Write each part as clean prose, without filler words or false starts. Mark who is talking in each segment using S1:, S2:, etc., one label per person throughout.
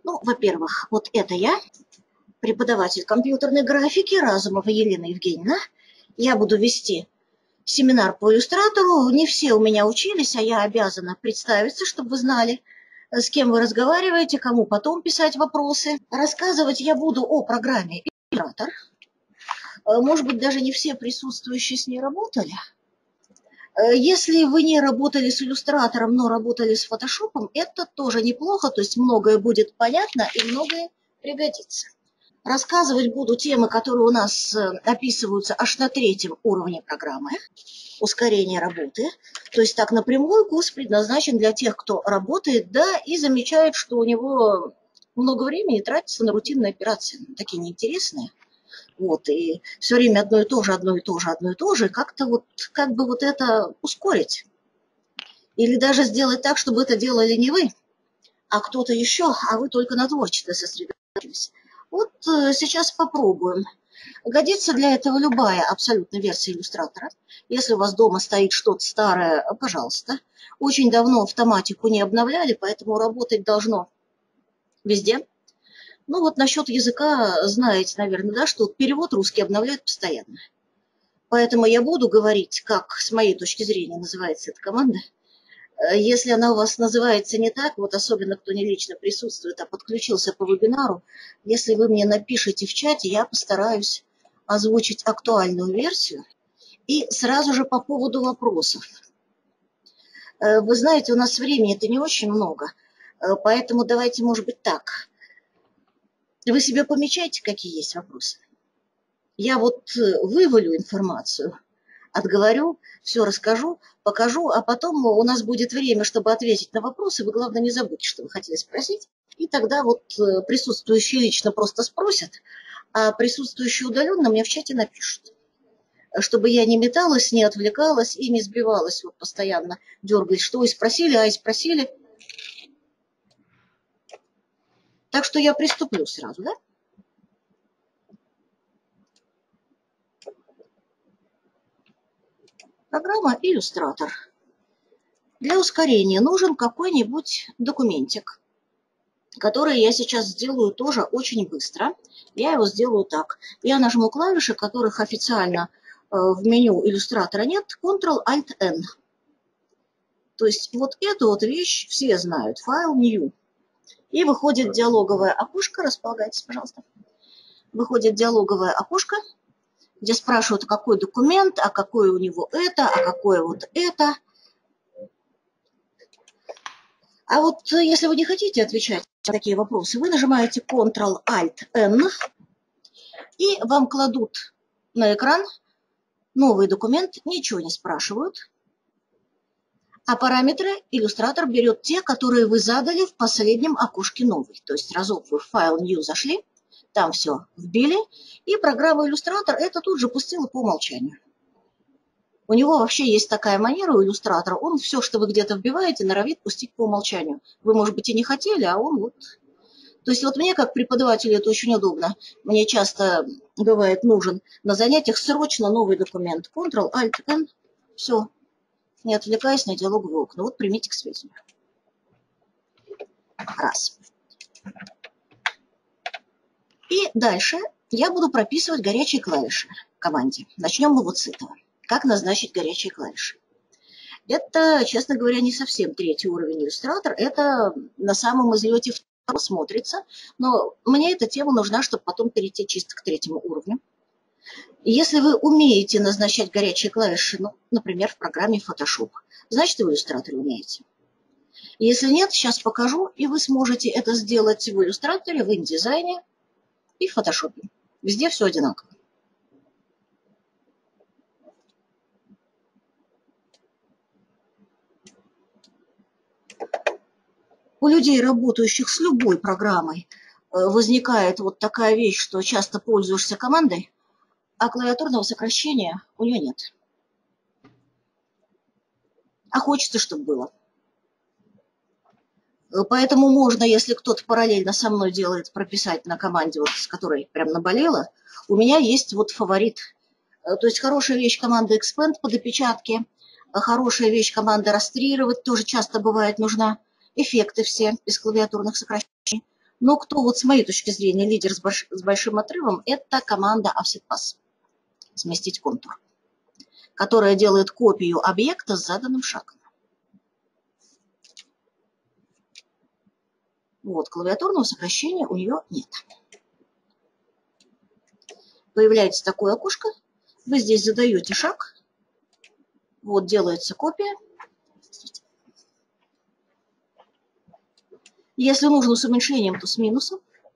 S1: Ну, во-первых, вот это я, преподаватель компьютерной графики Разумова Елена Евгеньевна. Я буду вести семинар по иллюстратору. Не все у меня учились, а я обязана представиться, чтобы вы знали, с кем вы разговариваете, кому потом писать вопросы. Рассказывать я буду о программе иллюстратор. Может быть, даже не все присутствующие с ней работали. Если вы не работали с иллюстратором, но работали с фотошопом, это тоже неплохо, то есть многое будет понятно и многое пригодится. Рассказывать буду темы, которые у нас описываются аж на 3-м уровне программы. Ускорение работы. То есть так напрямую курс предназначен для тех, кто работает, да, и замечает, что у него много времени тратится на рутинные операции, такие неинтересные. Вот, и все время одно и то же, одно и то же, одно и то же, как-то вот, как бы вот это ускорить. Или даже сделать так, чтобы это делали не вы, а кто-то еще, а вы только на творчестве сосредоточились. Вот сейчас попробуем. Годится для этого любая абсолютно версия иллюстратора. Если у вас дома стоит что-то старое, пожалуйста. Очень давно автоматику не обновляли, поэтому работать должно везде. Ну вот насчет языка знаете, наверное, да, что перевод русский обновляют постоянно. Поэтому я буду говорить, как с моей точки зрения называется эта команда. Если она у вас называется не так, вот особенно кто не лично присутствует, а подключился по вебинару, если вы мне напишите в чате, я постараюсь озвучить актуальную версию. И сразу же по поводу вопросов. Вы знаете, у нас времени-то не очень много, поэтому давайте, может быть, так. Вы себе помечаете, какие есть вопросы? Я вот вывалю информацию, отговорю, все расскажу, покажу, а потом у нас будет время, чтобы ответить на вопросы. Вы, главное, не забудьте, что вы хотели спросить. И тогда вот присутствующие лично просто спросят, а присутствующие удаленно мне в чате напишут. Чтобы я не металась, не отвлекалась и не сбивалась вот постоянно, дергаясь, что и спросили, а и спросили. Так что я приступлю сразу, да? Программа «Иллюстратор». Для ускорения нужен какой-нибудь документик, который я сейчас сделаю тоже очень быстро. Я его сделаю так. Я нажму клавиши, которых официально в меню иллюстратора нет, Ctrl-Alt-N. То есть вот эту вот вещь все знают. Файл New. И выходит диалоговое окошко. Располагайтесь, пожалуйста. Выходит диалоговое окошко, где спрашивают, какой документ, а какой у него это, а какое вот это. А вот если вы не хотите отвечать на такие вопросы, вы нажимаете Ctrl-Alt-N, и вам кладут на экран новый документ, ничего не спрашивают. А параметры иллюстратор берет те, которые вы задали в последнем окошке новый. То есть разок вы в файл New зашли, там все вбили, и программа иллюстратор это тут же пустила по умолчанию. У него вообще есть такая манера у иллюстратора, он все, что вы где-то вбиваете, норовит пустить по умолчанию. Вы, может быть, и не хотели, а он вот... То есть вот мне, как преподавателю, это очень удобно. Мне часто бывает нужен на занятиях срочно новый документ. Ctrl-Alt-N, все, не отвлекаясь на диалоговые окна. Вот примите к сведению. Раз. И дальше я буду прописывать горячие клавиши в команде. Начнем мы вот с этого. Как назначить горячие клавиши? Это, честно говоря, не совсем 3-й уровень иллюстратор. Это на самом излете смотрится. Но мне эта тема нужна, чтобы потом перейти чисто к 3-му уровню. Если вы умеете назначать горячие клавиши, ну, например, в программе Photoshop, значит, и в иллюстраторе умеете. Если нет, сейчас покажу, и вы сможете это сделать в иллюстраторе, в InDesign и в Photoshop. Везде все одинаково. У людей, работающих с любой программой, возникает вот такая вещь, что часто пользуешься командой, а клавиатурного сокращения у нее нет. А хочется, чтобы было. Поэтому можно, если кто-то параллельно со мной делает, прописать на команде, вот, с которой прям наболело. У меня есть вот фаворит. То есть хорошая вещь команда Expand под опечатки, хорошая вещь команда растрировать тоже часто бывает нужна. Эффекты все без клавиатурных сокращений. Но кто вот с моей точки зрения лидер с большим отрывом, это команда Offset Pass, сместить контур, которая делает копию объекта с заданным шагом. Вот, клавиатурного сокращения у нее нет. Появляется такое окошко, вы здесь задаете шаг, вот делается копия. Если нужно с уменьшением, то с минусом.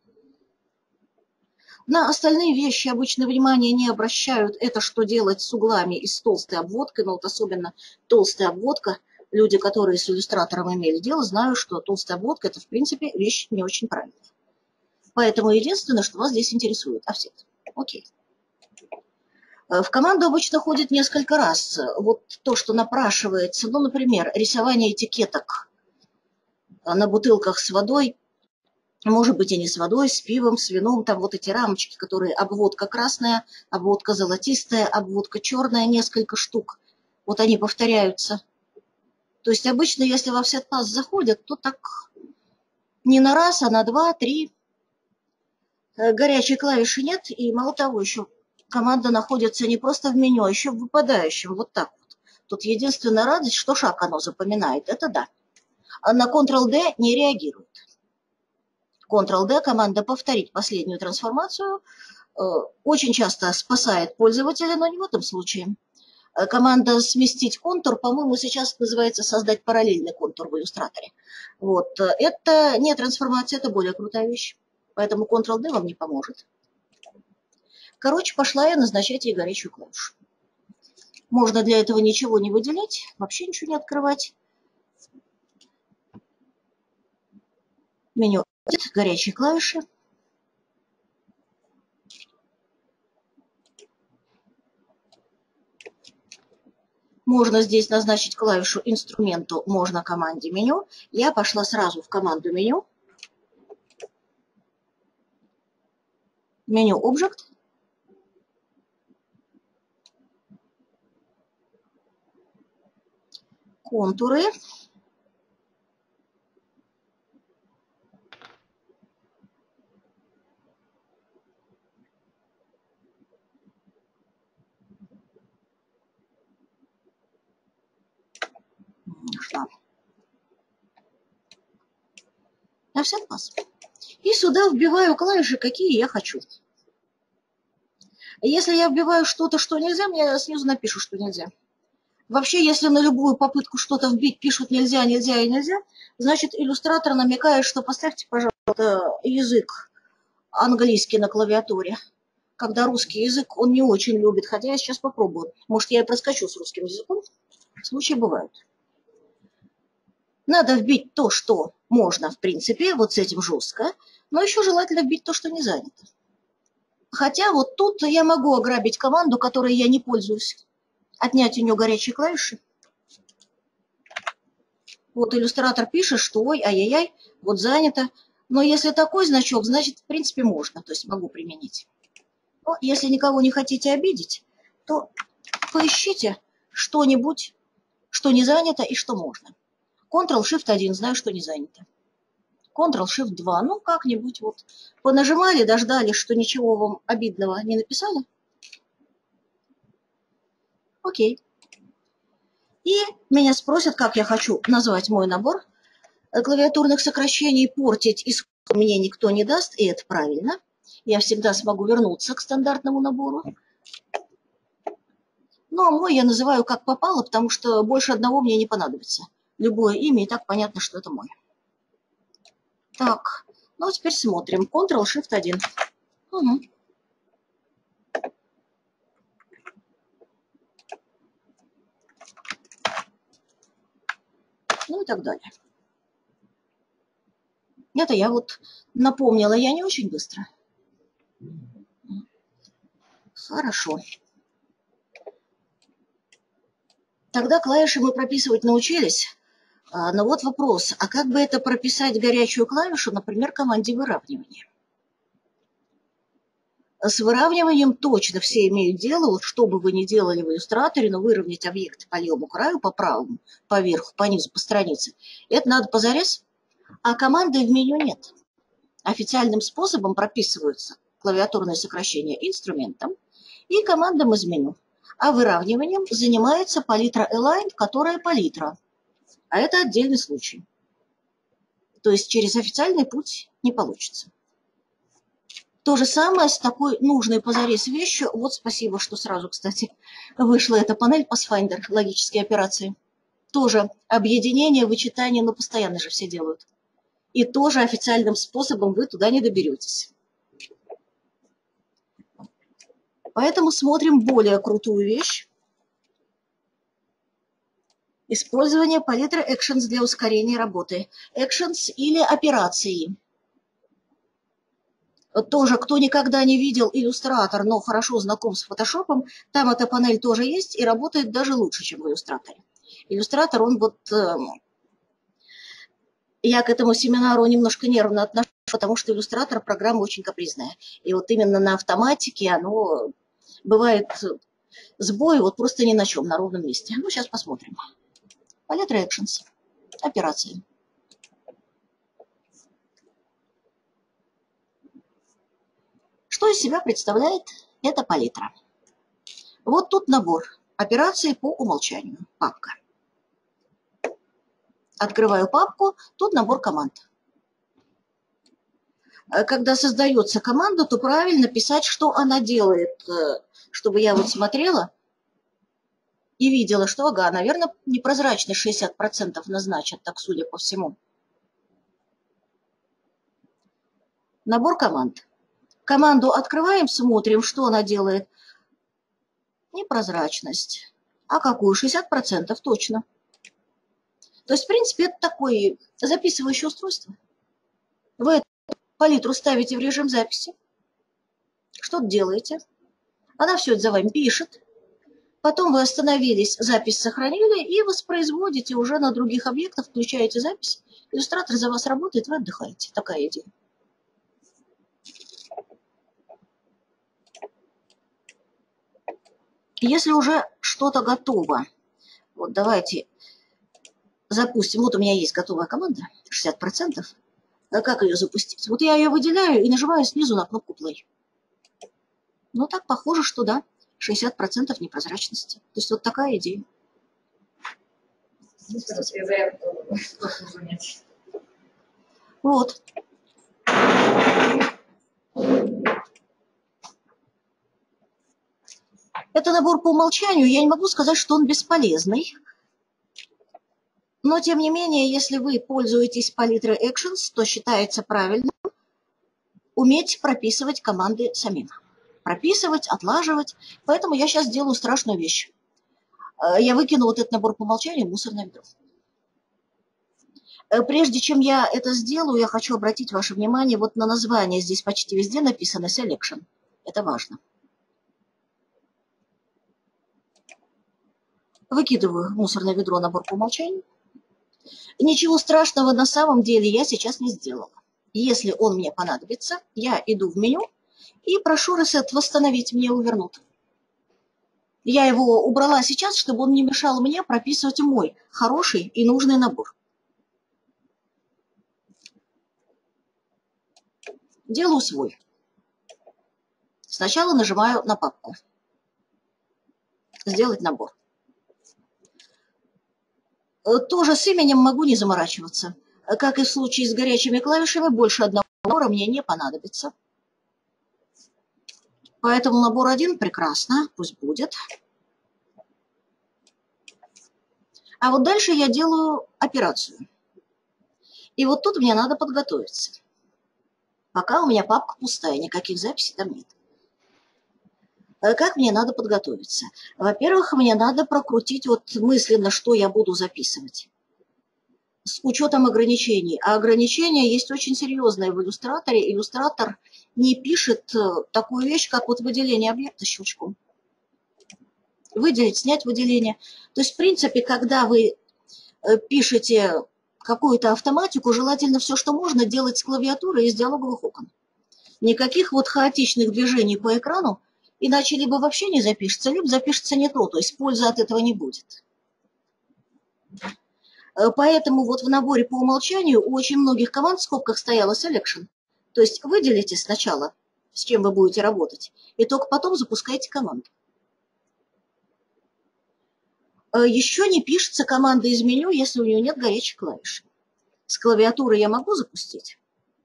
S1: На остальные вещи обычно внимания не обращают. Это что делать с углами и с толстой обводкой, но вот особенно толстая обводка. Люди, которые с иллюстратором имели дело, знают, что толстая обводка – это, в принципе, вещь не очень правильная. Поэтому единственное, что вас здесь интересует – офсет. Окей. В команду обычно ходит несколько раз. Вот то, что напрашивается, ну, например, рисование этикеток на бутылках с водой, может быть, и не с водой, с пивом, с вином, там вот эти рамочки, которые обводка красная, обводка золотистая, обводка черная, несколько штук. Вот они повторяются. То есть обычно, если во Offset Pass заходят, то так не на раз, а на два, три. Горячей клавиши нет, и мало того, еще команда находится не просто в меню, а еще в выпадающем, вот так вот. Тут единственная радость, что шаг оно запоминает, это да. А на Ctrl-D не реагирует. Ctrl-D, команда «Повторить последнюю трансформацию», очень часто спасает пользователя, но не в этом случае. Команда «Сместить контур», по-моему, сейчас называется «Создать параллельный контур» в иллюстраторе. Вот. Это не трансформация, это более крутая вещь. Поэтому Ctrl-D вам не поможет. Короче, пошла я назначать ей горячую клавишу. Можно для этого ничего не выделять, вообще ничего не открывать. Меню горячие клавиши. Можно здесь назначить клавишу инструменту, можно команде меню. Я пошла сразу в команду меню. Меню Object. Контуры. Нашла. Offset Pass. И сюда вбиваю клавиши, какие я хочу. Если я вбиваю что-то, что нельзя, мне снизу напишут, что нельзя. Вообще, если на любую попытку что-то вбить пишут нельзя, нельзя и нельзя, значит, иллюстратор намекает, что поставьте, пожалуйста, язык английский на клавиатуре. Когда русский язык он не очень любит, хотя я сейчас попробую. Может, я и проскочу с русским языком. Случаи бывают. Надо вбить то, что можно, в принципе, вот с этим жестко, но еще желательно вбить то, что не занято. Хотя вот тут я могу ограбить команду, которой я не пользуюсь. Отнять у нее горячие клавиши. Вот иллюстратор пишет, что ой, ай-яй-яй, вот занято. Но если такой значок, значит, в принципе, можно, то есть могу применить. Но если никого не хотите обидеть, то поищите что-нибудь, что не занято и что можно. Ctrl-Shift-1, знаю, что не занято. Ctrl-Shift-2, ну как-нибудь вот. Понажимали, дождались, что ничего вам обидного не написали. Окей. И меня спросят, как я хочу назвать мой набор клавиатурных сокращений. Портить исход мне никто не даст, и это правильно. Я всегда смогу вернуться к стандартному набору. Но мой я называю как попало, потому что больше одного мне не понадобится. Любое имя, и так понятно, что это мой. Так, ну теперь смотрим. Ctrl-Shift-1. Угу. Ну и так далее. Это я вот напомнила, я не очень быстро. Хорошо. Тогда клавиши мы прописывать научились. Но вот вопрос, а как бы это прописать горячую клавишу, например, команде выравнивания? С выравниванием точно все имеют дело, вот что бы вы ни делали в иллюстраторе, но выровнять объект по левому краю, по правому, по верху, по низу, по странице, это надо позарез, а команды в меню нет. Официальным способом прописываются клавиатурные сокращения инструментом и командам из меню. А выравниванием занимается палитра Align, которая палитра. А это отдельный случай. То есть через официальный путь не получится. То же самое с такой нужной позарез вещью. Вот спасибо, что сразу, кстати, вышла эта панель Pathfinder, логические операции. Тоже объединение, вычитание, но постоянно же все делают. И тоже официальным способом вы туда не доберетесь. Поэтому смотрим более крутую вещь. Использование палитры Actions для ускорения работы. Actions или операции. Тоже, кто никогда не видел иллюстратор, но хорошо знаком с фотошопом, там эта панель тоже есть и работает даже лучше, чем в иллюстраторе. Иллюстратор, он вот... Я к этому семинару немножко нервно отношусь, потому что иллюстратор программа очень капризная. И вот именно на автоматике оно бывает сбой вот просто ни на чем, на ровном месте. Ну, сейчас посмотрим. Палитра Actions. Операции. Что из себя представляет эта палитра? Вот тут набор операций по умолчанию. Папка. Открываю папку, тут набор команд. Когда создается команда, то правильно писать, что она делает, чтобы я вот смотрела и видела, что, ага, наверное, непрозрачность 60% назначат, так судя по всему. Набор команд. Команду открываем, смотрим, что она делает. Непрозрачность. А какую? 60% точно. То есть, в принципе, это такое записывающее устройство. Вы палитру ставите в режим записи. Что-то делаете. Она все это за вами пишет. Потом вы остановились, запись сохранили и воспроизводите уже на других объектах, включаете запись. Иллюстратор за вас работает, вы отдыхаете. Такая идея. Если уже что-то готово, вот давайте запустим. Вот у меня есть готовая команда, 60%. А как ее запустить? Вот я ее выделяю и нажимаю снизу на кнопку Play. Ну, так похоже, что да, 60% непрозрачности. То есть вот такая идея. Вот. Это набор по умолчанию. Я не могу сказать, что он бесполезный. Но, тем не менее, если вы пользуетесь палитрой Actions, то считается правильным уметь прописывать команды самим. Прописывать, отлаживать. Поэтому я сейчас делаю страшную вещь. Я выкину вот этот набор по умолчанию в мусорное ведро. Прежде чем я это сделаю, я хочу обратить ваше внимание вот на название. Здесь почти везде написано Selection. Это важно. Выкидываю в мусорное ведро набор по умолчанию. Ничего страшного на самом деле я сейчас не сделала. Если он мне понадобится, я иду в меню и прошу Reset восстановить, мне его вернут. Я его убрала сейчас, чтобы он не мешал мне прописывать мой хороший и нужный набор. Делаю свой. Сначала нажимаю на папку. Сделать набор. Тоже с именем могу не заморачиваться. Как и в случае с горячими клавишами, больше одного набора мне не понадобится. Поэтому набор 1 прекрасно, пусть будет. А вот дальше я делаю операцию. И вот тут мне надо подготовиться. Пока у меня папка пустая, никаких записей там нет. Как мне надо подготовиться? Во-первых, мне надо прокрутить вот мысленно, что я буду записывать. С учетом ограничений. А ограничения есть очень серьезные в иллюстраторе. Иллюстратор не пишет такую вещь, как вот выделение объекта щелчком. Выделить, снять выделение. То есть, в принципе, когда вы пишете какую-то автоматику, желательно все, что можно, делать с клавиатуры и с диалоговых окон. Никаких вот хаотичных движений по экрану, иначе либо вообще не запишется, либо запишется не то есть пользы от этого не будет. Поэтому вот в наборе по умолчанию у очень многих команд в скобках стояло Selection. То есть выделите сначала, с чем вы будете работать, и только потом запускаете команду. Еще не пишется команда из меню, если у нее нет горячих клавиш. С клавиатуры я могу запустить.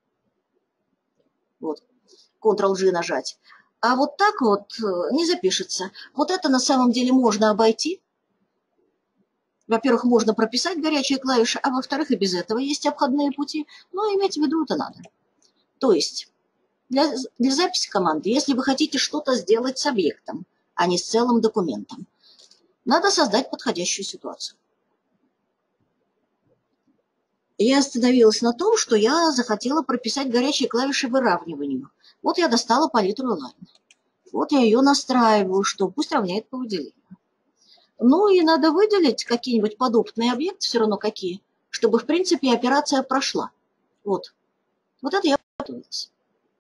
S1: Вот, Ctrl-G нажать. А вот так вот не запишется. Вот это на самом деле можно обойти. Во-первых, можно прописать горячие клавиши, а во-вторых, и без этого есть обходные пути. Но иметь в виду это надо. То есть для записи команды, если вы хотите что-то сделать с объектом, а не с целым документом, надо создать подходящую ситуацию. Я остановилась на том, что я захотела прописать горячие клавиши выравниванию. Вот я достала палитру Align. Вот я ее настраиваю, что пусть равняет по выделению. Ну и надо выделить какие-нибудь подобные объекты, все равно какие, чтобы, в принципе, операция прошла. Вот. Вот это я готовилась.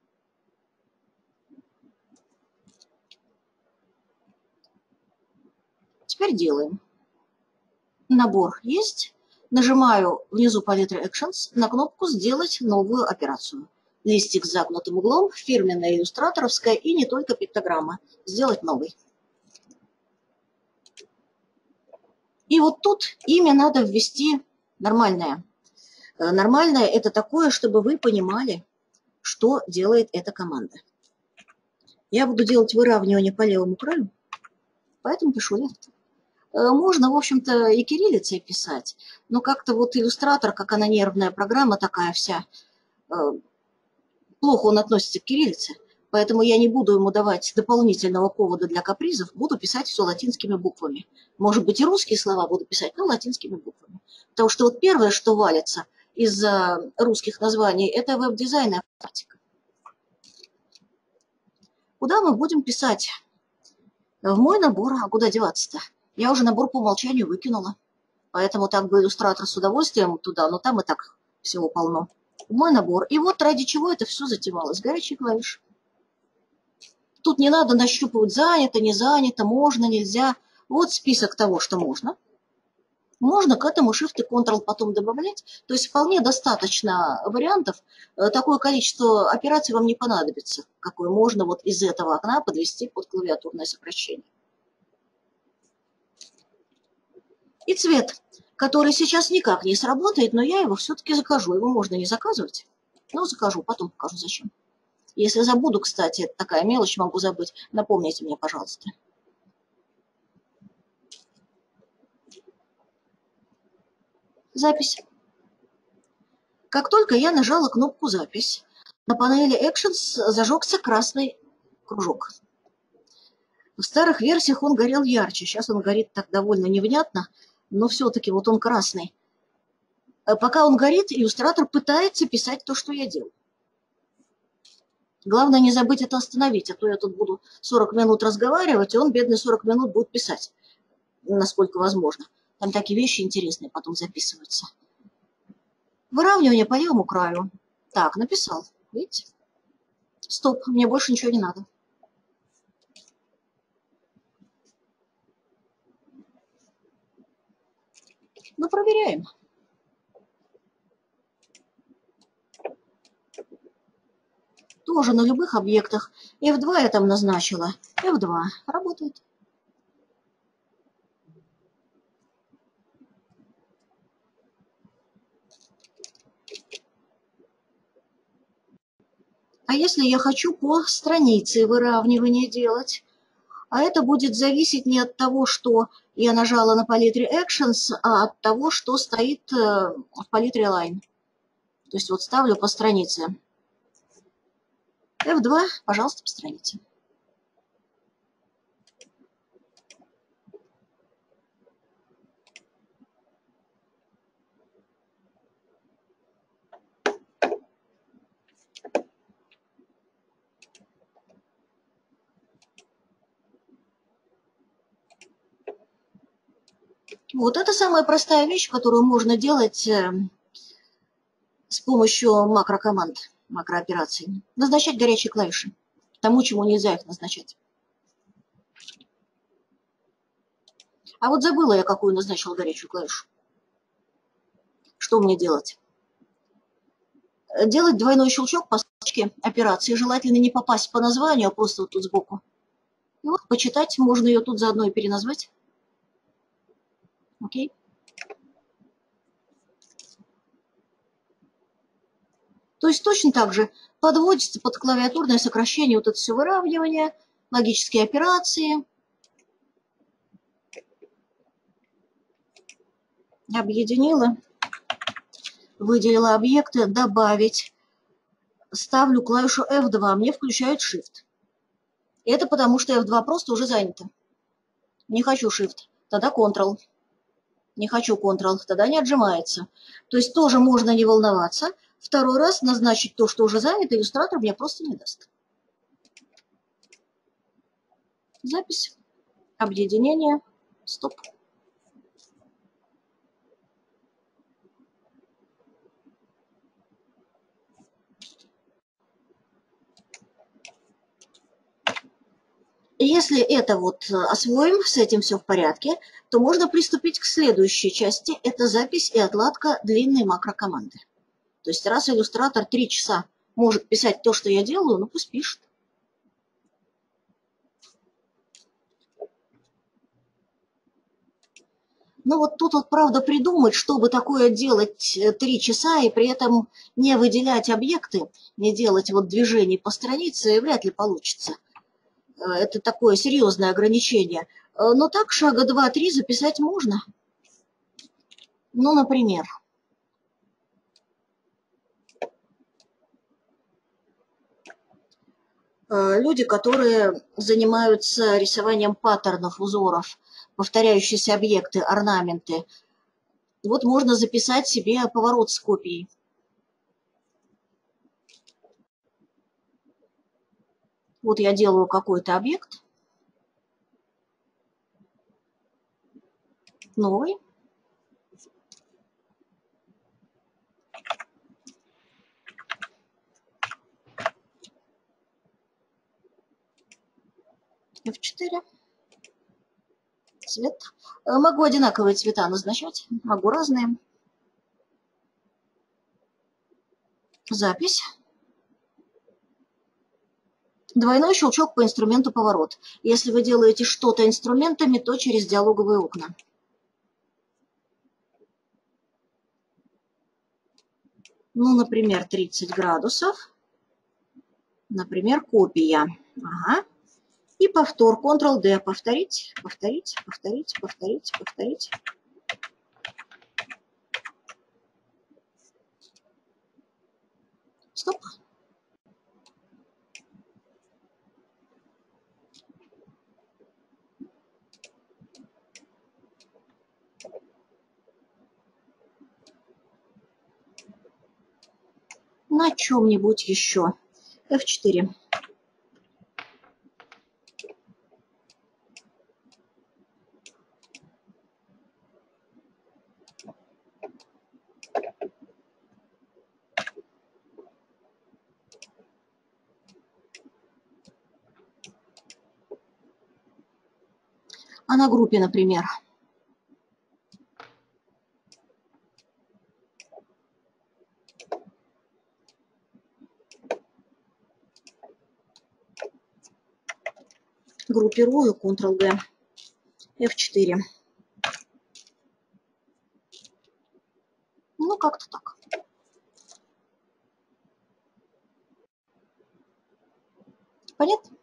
S1: Теперь делаем. Набор есть. Нажимаю внизу палитры Actions на кнопку «Сделать новую операцию». Листик с загнутым углом, фирменная иллюстраторовская и не только пиктограмма. Сделать новый. И вот тут имя надо ввести нормальное. Нормальное – это такое, чтобы вы понимали, что делает эта команда. Я буду делать выравнивание по левому краю, поэтому пишу лeft. Можно, в общем-то, и кириллицей писать, но как-то вот иллюстратор, как она нервная программа такая вся, плохо он относится к кириллице, поэтому я не буду ему давать дополнительного повода для капризов, буду писать все латинскими буквами. Может быть, и русские слова буду писать, но латинскими буквами. Потому что вот первое, что валится из-за русских названий, это веб-дизайн и автоматика. Куда мы будем писать? В мой набор, а куда деваться-то? Я уже набор по умолчанию выкинула. Поэтому так бы иллюстратор с удовольствием туда, но там и так всего полно. В мой набор. И вот ради чего это все затевалось. Горячие клавиши. Тут не надо нащупывать занято, не занято, можно, нельзя. Вот список того, что можно. Можно к этому Shift и Ctrl потом добавлять. То есть вполне достаточно вариантов. Такое количество операций вам не понадобится, какое можно вот из этого окна подвести под клавиатурное сокращение. И цвет, который сейчас никак не сработает, но я его все-таки закажу. Его можно не заказывать, но закажу, потом покажу зачем. Если забуду, кстати, это такая мелочь, могу забыть, напомните мне, пожалуйста. Запись. Как только я нажала кнопку «Запись», на панели Actions зажегся красный кружок. В старых версиях он горел ярче, сейчас он горит так довольно невнятно, но все-таки вот он красный. Пока он горит, иллюстратор пытается писать то, что я делаю. Главное не забыть это остановить, а то я тут буду 40 минут разговаривать, и он, бедный, 40 минут будет писать, насколько возможно. Там такие вещи интересные потом записываются. Выравнивание по левому краю. Так, написал. Видите? Стоп, мне больше ничего не надо. Ну, проверяем. Тоже на любых объектах. F2 я там назначила. F2 работает. А если я хочу по странице выравнивания делать? А это будет зависеть не от того, что я нажала на палитре Actions, а от того, что стоит в палитре Line. То есть вот ставлю по странице. F2, пожалуйста, по странице. Вот это самая простая вещь, которую можно делать с помощью макрокоманд, макроопераций. Назначать горячие клавиши. Тому, чему нельзя их назначать. А вот забыла я, какую назначила горячую клавишу. Что мне делать? Делать двойной щелчок по операции. Желательно не попасть по названию, а просто вот тут сбоку. И вот почитать, можно ее тут заодно и переназвать. Окей. То есть точно так же подводится под клавиатурное сокращение вот это все выравнивание, логические операции. Объединила, выделила объекты, добавить. Ставлю клавишу F2, мне включают Shift. Это потому, что F2 просто уже занято. Не хочу Shift, тогда Ctrl. Не хочу Ctrl, тогда не отжимается. То есть тоже можно не волноваться. Второй раз назначить то, что уже занято, иллюстратор мне просто не даст. Запись, объединение, стоп. Если это вот освоим, с этим все в порядке, то можно приступить к следующей части. Это запись и отладка длинной макрокоманды. То есть раз иллюстратор 3 часа может писать то, что я делаю, ну пусть пишет. Ну вот тут вот правда придумать, чтобы такое делать 3 часа и при этом не выделять объекты, не делать вот движений по странице, вряд ли получится. Это такое серьезное ограничение. Но так шага 2-3 записать можно. Ну, например. Люди, которые занимаются рисованием паттернов, узоров, повторяющиеся объекты, орнаменты. Вот можно записать себе поворот с копией. Вот я делаю какой-то объект. Новый. F4. Цвет. Могу одинаковые цвета назначать, могу разные. Запись. Двойной щелчок по инструменту поворот. Если вы делаете что-то инструментами, то через диалоговые окна. Ну, например, 30 градусов. Например, копия. Ага. И повтор. Ctrl-D. Повторить, повторить, повторить, повторить, повторить. Стоп. На чем-нибудь еще. F4. А на группе, например. Группирую, Ctrl-G. F4. Ну, как-то так. Понятно?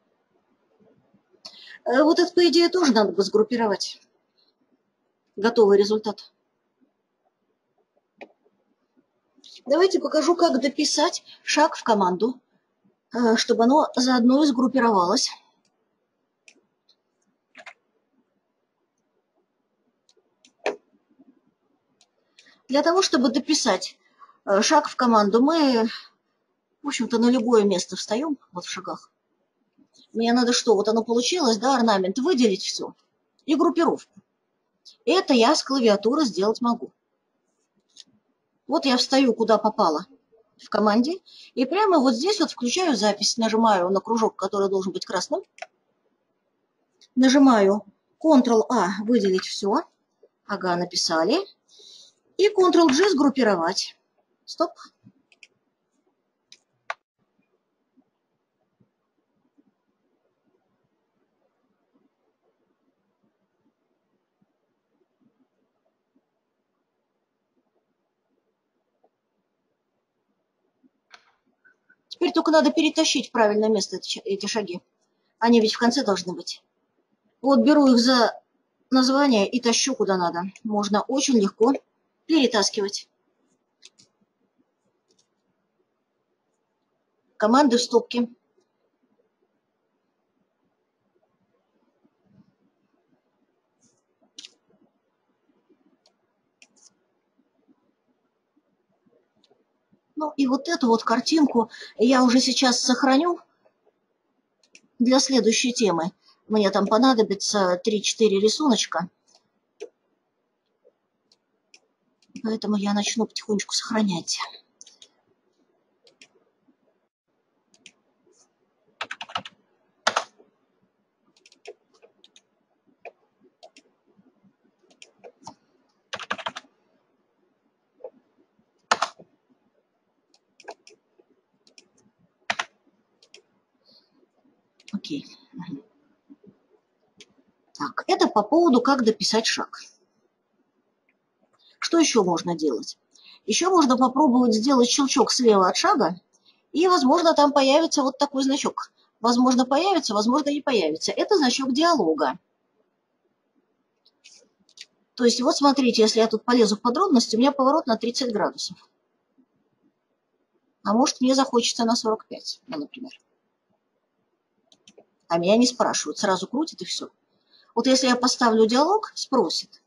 S1: Вот это, по идее, тоже надо бы сгруппировать. Готовый результат. Давайте покажу, как дописать шаг в команду, чтобы оно заодно и сгруппировалось. Для того, чтобы дописать шаг в команду, мы, в общем-то, на любое место встаем, вот в шагах. Мне надо что? Вот оно получилось, да, орнамент, выделить все и группировку. Это я с клавиатуры сделать могу. Вот я встаю, куда попало в команде, и прямо вот здесь вот включаю запись, нажимаю на кружок, который должен быть красным, нажимаю Ctrl-A, выделить все, ага, написали, и Ctrl-G сгруппировать. Стоп. Теперь только надо перетащить в правильное место эти шаги. Они ведь в конце должны быть. Вот беру их за название и тащу куда надо. Можно очень легко перетаскивать. Команды в стопке. Ну и вот эту вот картинку я уже сейчас сохраню для следующей темы. Мне там понадобится 3-4 рисуночка. Поэтому я начну потихонечку сохранять. Окей. Так, это по поводу, как дописать шаг. Что еще можно делать? Еще можно попробовать сделать щелчок слева от шага, и, возможно, там появится вот такой значок. Возможно, появится, возможно, не появится. Это значок диалога. То есть, вот смотрите, если я тут полезу в подробности, у меня поворот на 30 градусов. А может, мне захочется на 45, ну, например. А меня не спрашивают, сразу крутит и все. Вот если я поставлю диалог, спросит.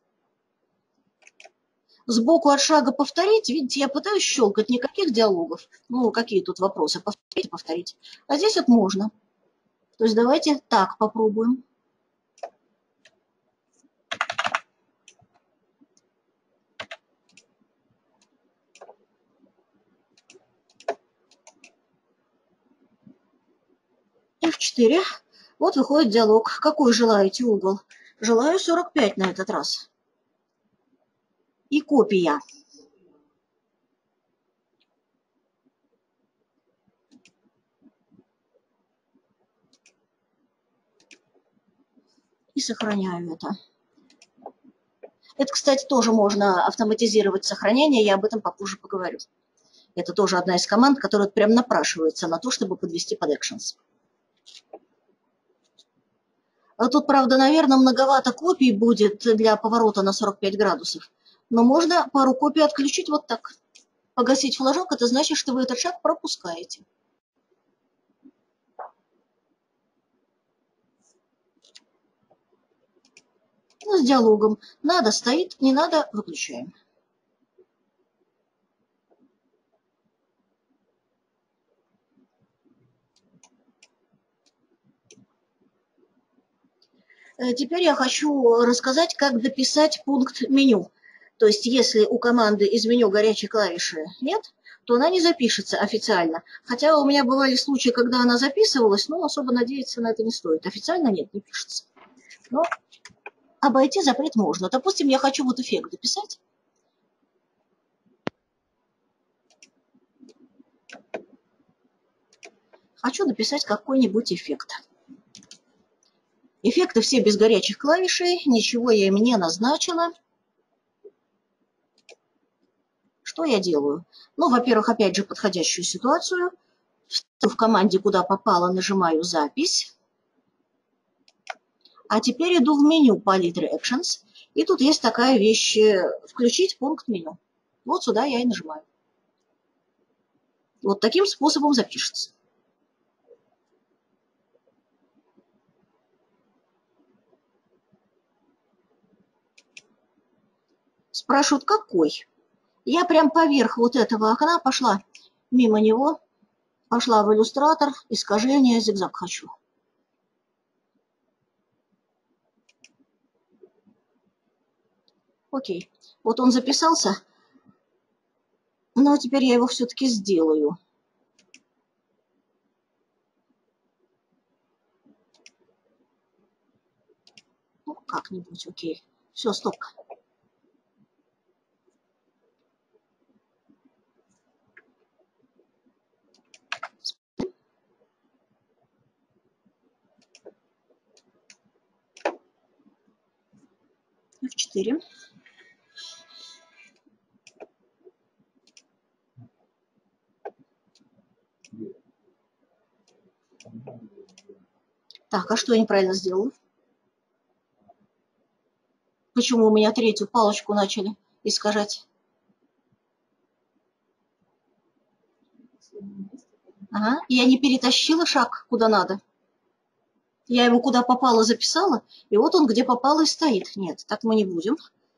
S1: Сбоку от шага повторить, видите, я пытаюсь щелкать, никаких диалогов. Ну, какие тут вопросы? Повторить, повторить. А здесь вот можно. То есть давайте так попробуем. F4. Вот выходит диалог. Какой желаете угол? Желаю 45 на этот раз. И копия. И сохраняю это. Это, кстати, тоже можно автоматизировать сохранение, я об этом попозже поговорю. Это тоже одна из команд, которая прям напрашивается на то, чтобы подвести под actions. А тут, правда, наверное, многовато копий будет для поворота на 45 градусов. Но можно пару копий отключить вот так. Погасить флажок – это значит, что вы этот шаг пропускаете. Ну, с диалогом. Надо – стоит, не надо – выключаем. Теперь я хочу рассказать, как дописать пункт меню. То есть, если у команды из меню горячей клавиши нет, то она не запишется официально. Хотя у меня бывали случаи, когда она записывалась, но особо надеяться на это не стоит. Официально нет, не пишется. Но обойти запрет можно. Допустим, я хочу вот эффект дописать. Хочу дописать какой-нибудь эффект. Эффекты все без горячих клавишей, ничего я им не назначила. Что я делаю? Ну, во-первых, опять же, подходящую ситуацию. В команде, куда попало, нажимаю «Запись». А теперь иду в меню палитры Actions. И тут есть такая вещь «Включить пункт меню». Вот сюда я и нажимаю. Вот таким способом запишется. Спрашивают, какой? Я прям поверх вот этого окна пошла, мимо него, пошла в иллюстратор, искажение, зигзаг хочу. Окей, вот он записался, но теперь я его все-таки сделаю. Ну, как-нибудь, окей. Все, стоп. F4. Так, а что я неправильно сделала? Почему у меня третью палочку начали искажать? Ага, я не перетащила шаг куда надо. Я его куда попало записала, и вот он где попало и стоит. Нет, так мы не будем.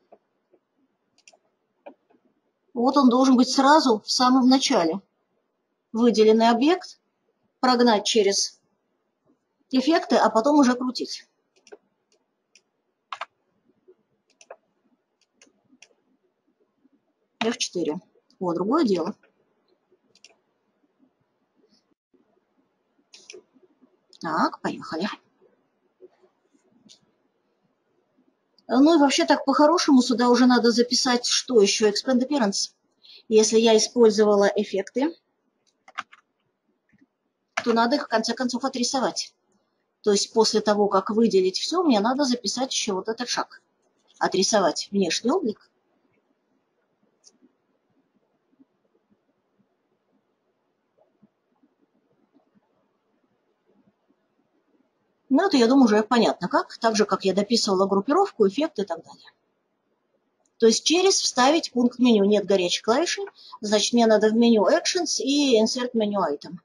S1: Вот он должен быть сразу в самом начале. Выделенный объект, прогнать через эффекты, а потом уже крутить. F4. О, другое дело. Так, поехали. Ну и вообще так по-хорошему сюда уже надо записать, что еще? Expand Appearance. Если я использовала эффекты, то надо их в конце концов отрисовать. То есть после того, как выделить все, мне надо записать еще вот этот шаг. Отрисовать внешний облик. Ну, это, я думаю, уже понятно как. Так же, как я дописывала группировку, эффекты и так далее. То есть через вставить пункт меню. Нет горячей клавиши. Значит, мне надо в меню Actions и Insert Menu Item.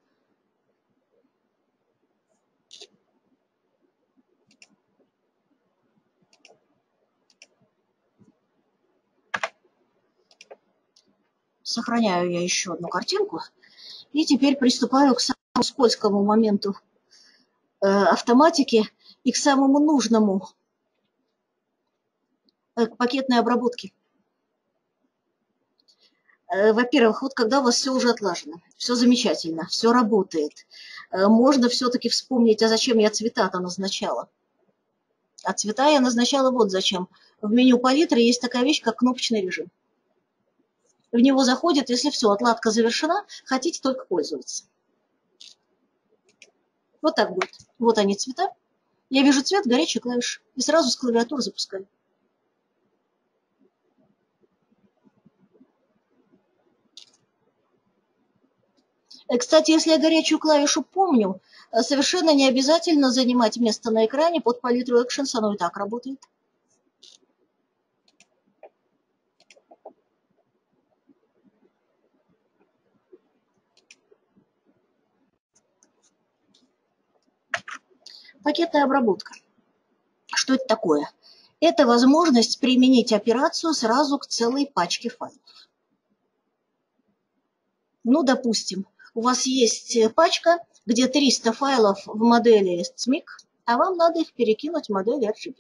S1: Сохраняю я еще одну картинку. И теперь приступаю к самому скользкому моменту автоматики и к самому нужному, к пакетной обработке. Во-первых, вот когда у вас все уже отлажено, все замечательно, все работает, можно все-таки вспомнить, а зачем я цвета-то назначала. А цвета я назначала вот зачем. В меню палитры есть такая вещь, как кнопочный режим. В него заходит, если все, отладка завершена, хотите только пользоваться. Вот так будет. Вот они цвета. Я вижу цвет, горячая клавиша. И сразу с клавиатуры запускаю. Кстати, если я горячую клавишу помню, совершенно не обязательно занимать место на экране под палитру Actions, оно и так работает. Пакетная обработка. Что это такое? Это возможность применить операцию сразу к целой пачке файлов. Ну, допустим, у вас есть пачка, где 300 файлов в модели SMIC, а вам надо их перекинуть в модель RGB.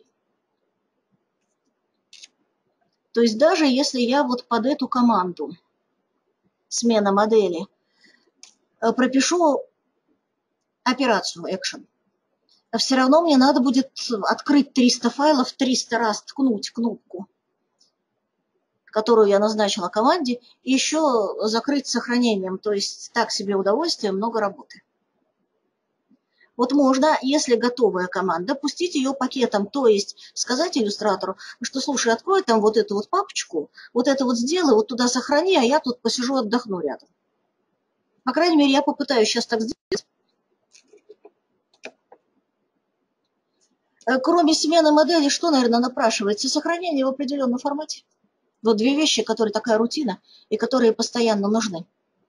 S1: То есть даже если я вот под эту команду смена модели пропишу операцию Action, все равно мне надо будет открыть 300 файлов, 300 раз ткнуть кнопку, которую я назначила команде, и еще закрыть сохранением. То есть так себе удовольствие, много работы. Вот можно, если готовая команда, пустить ее пакетом, то есть сказать иллюстратору, что, слушай, открой там вот эту вот папочку, вот это вот сделай, вот туда сохрани, а я тут посижу, отдохну рядом. По крайней мере, я попытаюсь сейчас так сделать. Кроме смены модели, что, наверное, напрашивается? Сохранение в определенном формате. Вот две вещи, которые такая рутина и которые постоянно нужны.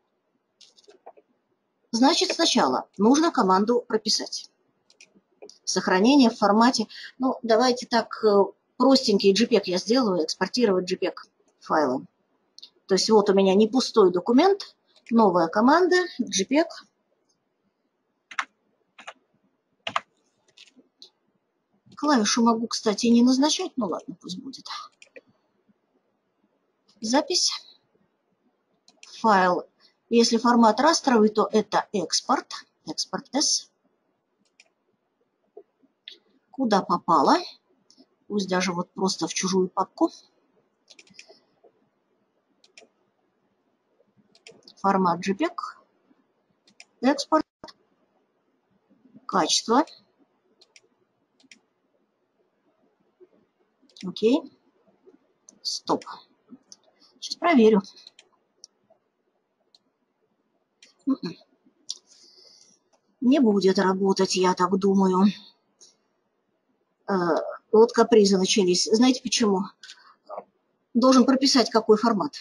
S1: Значит, сначала нужно команду прописать. Сохранение в формате, ну, давайте так, простенький JPEG я сделаю, экспортировать JPEG файлы. То есть вот у меня не пустой документ, новая команда, JPEG. Клавишу могу, кстати, не назначать, ну ладно, пусть будет. Запись. Файл. Если формат растровый, то это экспорт. Экспорт S. Куда попало? Пусть даже вот просто в чужую папку. Формат JPEG. Экспорт. Качество. Окей. Стоп. Сейчас проверю. Не будет работать, я так думаю. Вот капризы начались. Знаете почему? Должен прописать, какой формат.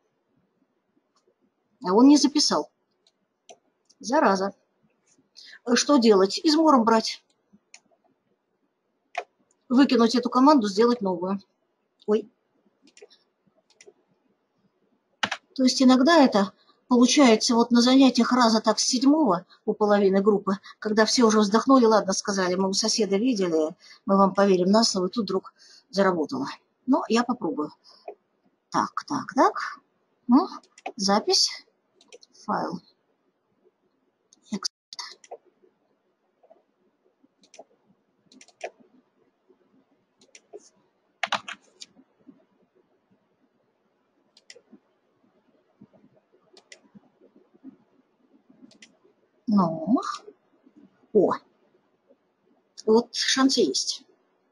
S1: А он не записал. Зараза. Что делать? Измором брать. Выкинуть эту команду, сделать новую. Ой. То есть иногда это получается вот на занятиях раза так с 7-го у половины группы, когда все уже вздохнули, ладно, сказали, мы у соседа видели, мы вам поверим на слово, и тут вдруг заработало. Но я попробую. Так. Ну, запись, файл. Ну, вот шансы есть.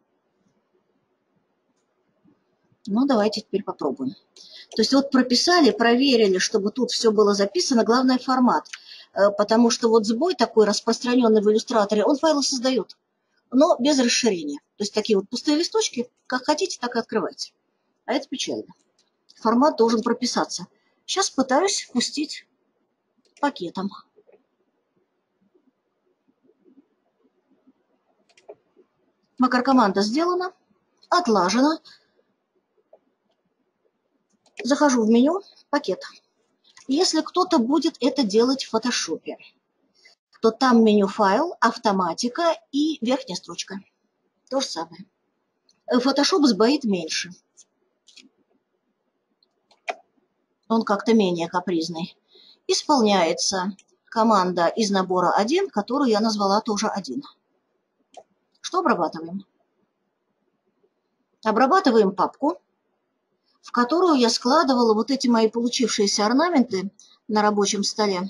S1: Ну, давайте теперь попробуем. То есть вот прописали, проверили, чтобы тут все было записано, главное формат. Потому что вот сбой такой распространенный в иллюстраторе, он файлы создает, но без расширения. То есть такие вот пустые листочки, как хотите, так и открывайте. А это печально. Формат должен прописаться. Сейчас пытаюсь пустить пакетом. Макрокоманда сделана, отлажена. Захожу в меню, пакет. Если кто-то будет это делать в фотошопе, то там меню файл, автоматика и верхняя строчка. То же самое. Photoshop сбоит меньше. Он как-то менее капризный. Исполняется команда из набора 1, которую я назвала тоже 1. Что обрабатываем? Обрабатываем папку, в которую я складывала вот эти мои получившиеся орнаменты на рабочем столе.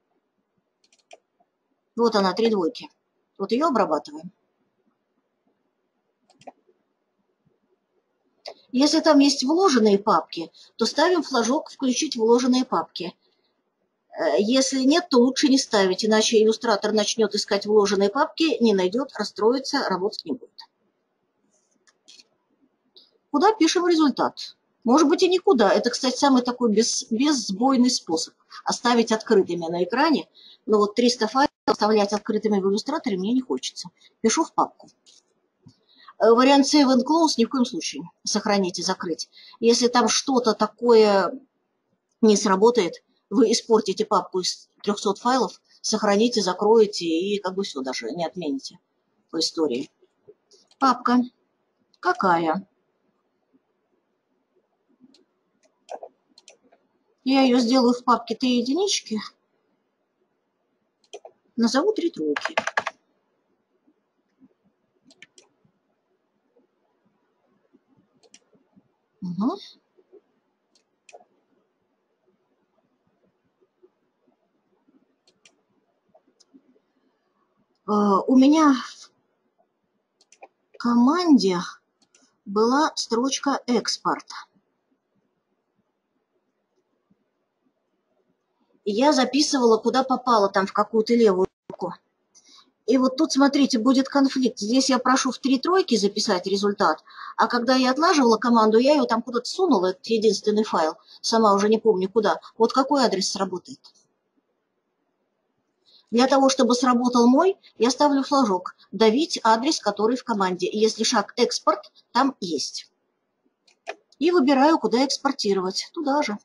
S1: Вот она, 3 двойки. Вот ее обрабатываем. Если там есть вложенные папки, то ставим флажок «Включить вложенные папки». Если нет, то лучше не ставить, иначе иллюстратор начнет искать вложенные папки, не найдет, расстроится, работать не будет. Куда пишем результат? Может быть и никуда. Это, кстати, самый такой безсбойный способ. Оставить открытыми на экране, но вот 300 файлов оставлять открытыми в иллюстраторе мне не хочется. Пишу в папку. Вариант Save and Close ни в коем случае. Сохранить и закрыть. Если там что-то такое не сработает, вы испортите папку из 300 файлов, сохраните, закроете и как бы все даже не отмените по истории. Папка. Какая? Я ее сделаю в папке 3 единички. Назову 3 тройки. Угу. У меня в команде была строчка «Экспорт». Я записывала, куда попало, там в какую-то левую руку. И вот тут, смотрите, будет конфликт. Здесь я прошу в 3 тройки записать результат, а когда я отлаживала команду, я ее там куда-то сунула, этот единственный файл, сама уже не помню куда. Вот какой адрес сработает? Для того, чтобы сработал мой, я ставлю флажок «Давить адрес, который в команде». И если шаг «Экспорт», там есть. И выбираю, куда экспортировать. Туда же.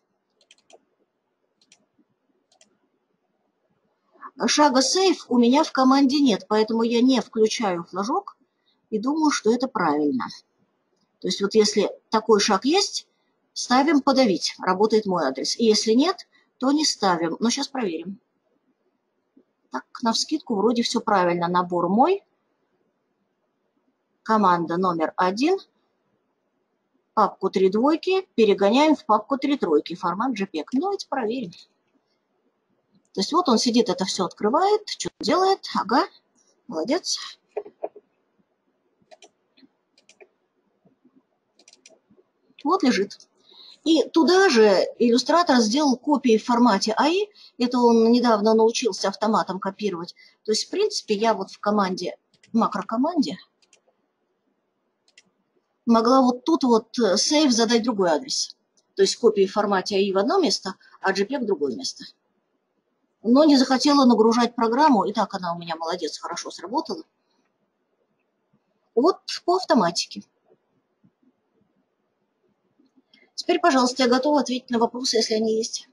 S1: Шага «Сейв» у меня в команде нет, поэтому я не включаю флажок и думаю, что это правильно. То есть вот если такой шаг есть, ставим «Подавить». Работает мой адрес. И если нет, то не ставим. Но сейчас проверим. Так, навскидку вроде все правильно. Набор мой. Команда номер 1. Папку 3 двойки перегоняем в папку 3 тройки. Формат JPEG. Ну, давайте проверим. То есть вот он сидит, это все открывает, что делает. Ага, молодец. Вот лежит. И туда же иллюстратор сделал копии в формате AI. Это он недавно научился автоматом копировать. То есть, в принципе, я вот в команде, макрокоманде, могла вот тут вот save задать другой адрес. То есть копии в формате AI в одно место, а JPEG в другое место. Но не захотела нагружать программу, и так она у меня молодец, хорошо сработала. Вот по автоматике. Теперь, пожалуйста, я готова ответить на вопросы, если они есть.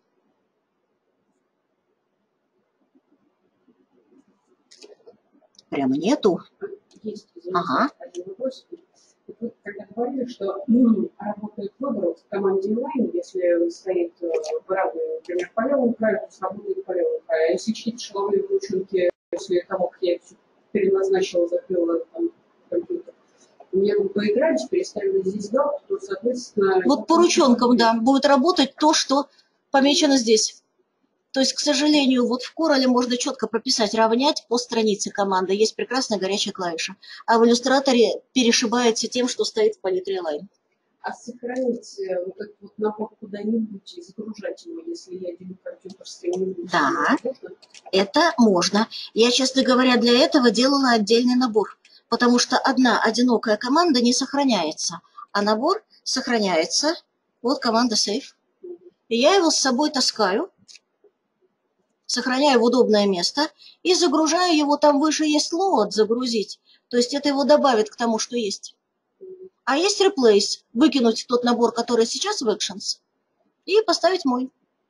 S1: Прямо нету.
S2: Есть, извините,
S1: Ага.
S2: один вопрос. Вы когда говорили, что работает выбор в команде inline, если стоит равный, например, по левому краю, то сработает по левому краю. А если чьи-то шаловые ручонки, после того, как я все переназначила, закрыла там компьютер, у меня там поигрались, переставили здесь галку, то, соответственно...
S1: Вот по ручонкам, да, будет работать то, что помечено здесь. То есть, к сожалению, вот в Corel можно четко прописать «равнять» по странице команды. Есть прекрасная горячая клавиша. А в иллюстраторе перешибается тем, что стоит в палитре Line.
S2: А сохранить вот этот вот набор куда-нибудь и загружать его, если я делю компьютер с кем-нибудь?
S1: Да, это можно. Я, честно говоря, для этого делала отдельный набор. Потому что одна одинокая команда не сохраняется. А набор сохраняется. Вот команда Save. И я его с собой таскаю. Сохраняю в удобное место и загружаю его, там выше есть load загрузить, то есть это его добавит к тому, что есть. А есть replace, выкинуть тот набор, который сейчас в Actions, и поставить мой.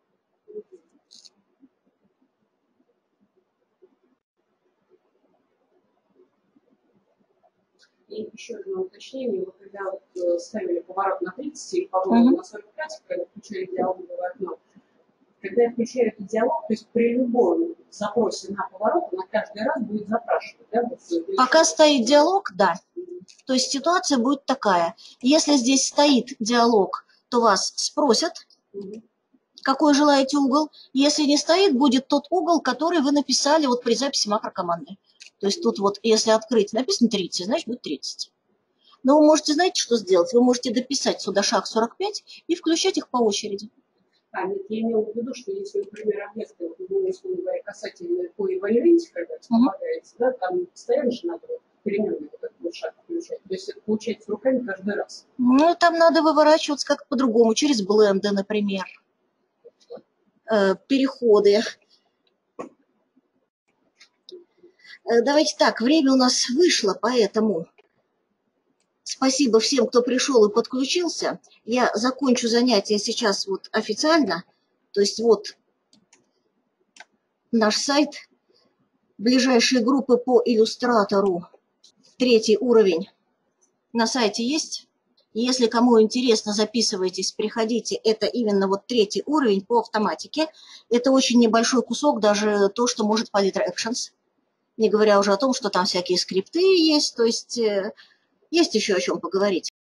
S2: И еще одно уточнение, вы когда вот ставили поворот на 30 и поворот на 45, когда включали диалоговое окно, когда я включаю этот диалог, то есть при любом запросе на поворот, она каждый раз будет запрашивать, да?
S1: Пока стоит диалог, да. То есть ситуация будет такая. Если здесь стоит диалог, то вас спросят, какой желаете угол. Если не стоит, будет тот угол, который вы написали вот при записи макрокоманды. То есть тут вот, если открыть, написано 30, значит будет 30. Но вы можете, знаете, что сделать? Вы можете дописать сюда шаг 45 и включать их по очереди.
S2: А, нет, я имела в виду, что если, например, объекты, условно говоря, касательные по evaluate, когда предполагается, да, там постоянно же надо переменный вот этот шаг включать. То есть это получается руками каждый раз.
S1: Ну, там надо выворачиваться как-то по-другому, через бленды, например. Переходы. Давайте так, время у нас вышло, поэтому спасибо всем, кто пришел и подключился. Я закончу занятие сейчас вот официально. То есть вот наш сайт, ближайшие группы по иллюстратору, 3 уровень на сайте есть. Если кому интересно, записывайтесь, приходите. Это именно вот 3 уровень по автоматике. Это очень небольшой кусок, даже то, что может палитра Actions. Не говоря уже о том, что там всякие скрипты есть, то есть есть еще о чем поговорить.